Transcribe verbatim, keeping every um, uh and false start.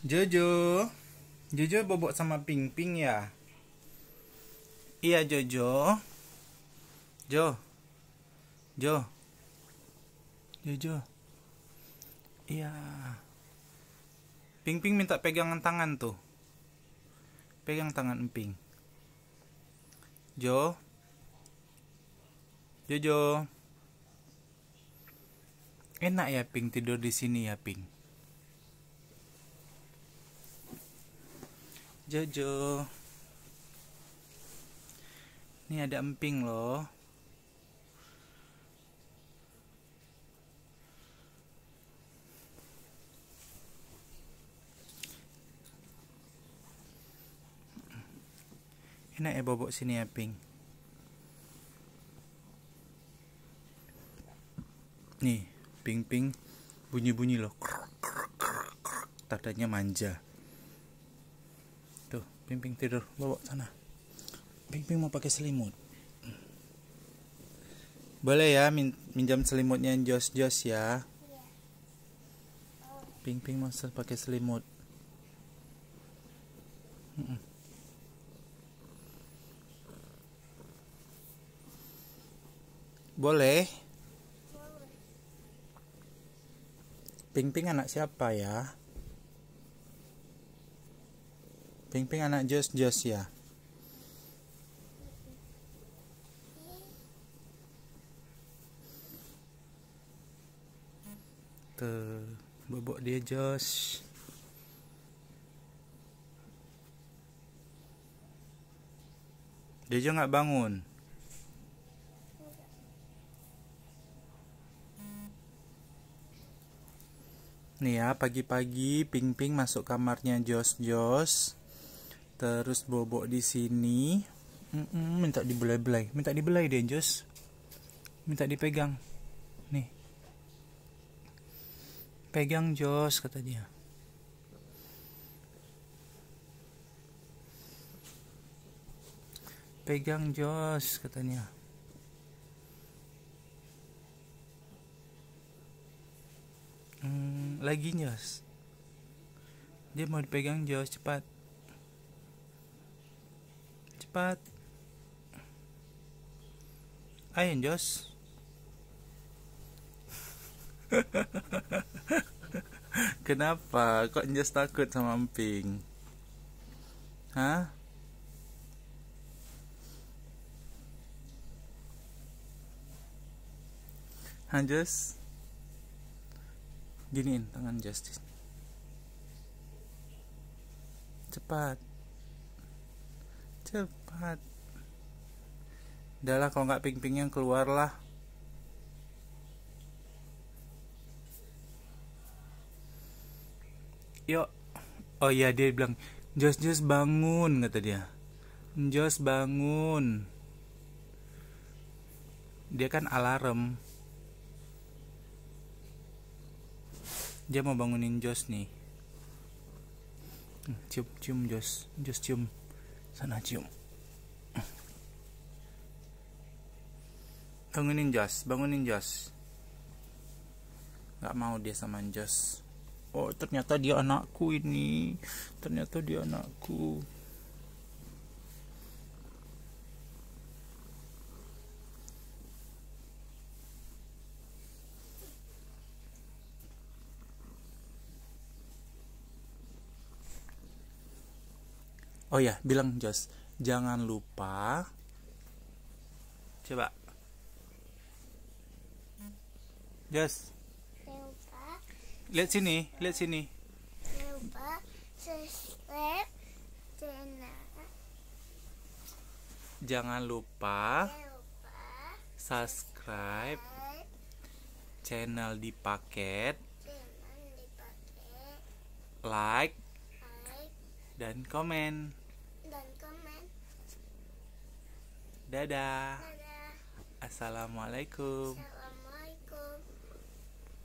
Jojo, Jojo bobok sama Ping Ping ya? Iya Jojo, Jo, Jo, Jojo, iya. Ping Ping minta pegangan tangan tuh, pegang tangan Emping. Jo, Jojo, enak ya Ping tidur di sini ya Ping. Jojo, ini ada Emping loh. Enak ya bobok sini ya Ping. Nih, Ping Ping bunyi-bunyi loh. Tadanya manja. Tuh, Ping Ping tidur, bawa sana. Ping Ping mau pakai selimut. Boleh ya min minjam selimutnya Jos Jos ya. Ping Ping mau pakai selimut. Boleh. Ping Ping anak siapa ya? Ping Ping anak Jos Jos ya. Tuh, bobok dia Jos. Jojo nggak bangun. Nih ya, pagi-pagi Ping Ping masuk kamarnya Jos Jos. Terus bobok di sini. Mm -mm, minta dibelai-belai, minta dibelai deh Jos. Minta dipegang. Nih. Pegang Jos kata dia. Pegang Jos katanya. Hmm, lagi Jos. Dia mau dipegang Jos, cepat. Cepat. Ayo Jos. Kenapa? Kok Jos takut sama Emping? Hah? Hah Jos? Giniin tangan Justice. Cepat. Cepat. Udah lah, kalau nggak Ping Ping yang keluar lah. Yuk. Oh iya, dia bilang, Jos Jos bangun, kata dia. Jos bangun. Dia kan alarm. Dia mau bangunin Jos nih. Cium, cium Jos. Jos cium. Sana cium. Bangunin Jos, bangunin Jos. Gak mau dia sama Jos. Oh, ternyata dia anakku ini. Ternyata dia anakku. Oh ya, bilang Jos, jangan lupa. Coba. Jos. Lihat sini, lihat sini. Lupa subscribe channel. Jangan lupa Lupa subscribe channel di paket, channel dipakai like, like dan komen. dan komen. Dadah. Dadah. Assalamualaikum.